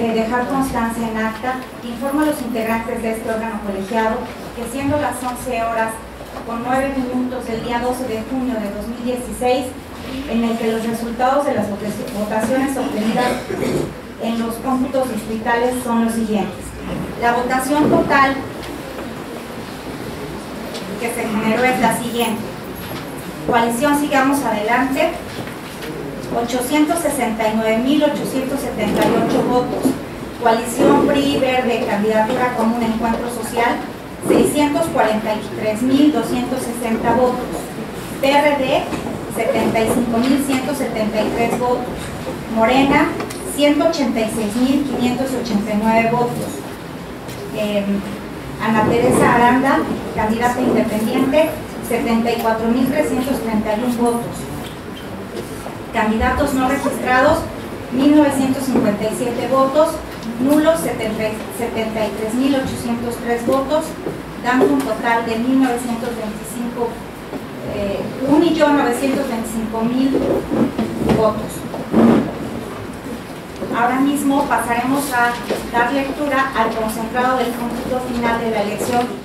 dejar constancia en acta, informo a los integrantes de este órgano colegiado que siendo las 11 horas con 9 minutos del día 12 de junio de 2016, en el que los resultados de las votaciones obtenidas en los cómputos distritales son los siguientes. La votación total que se generó es la siguiente. Coalición Sigamos Adelante, 869.878 votos. Coalición PRI Verde, Candidatura Común Encuentro Social, 643.260 votos. PRD, 75.173 votos. Morena, 186.589 votos. Ana Teresa Aranda, candidata independiente, 74.331 votos. Candidatos no registrados, 1.957 votos. Nulos, 73.803 votos, dando un total de 1.925.000 votos. Ahora mismo pasaremos a dar lectura al concentrado del cómputo final de la elección